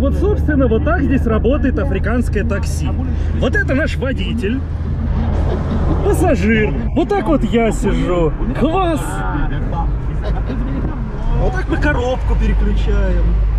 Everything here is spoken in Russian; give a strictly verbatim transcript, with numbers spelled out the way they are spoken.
вот, собственно, вот так здесь работает африканское такси. Вот это наш водитель, пассажир. Вот так вот я сижу. Класс! Вот так мы коробку переключаем.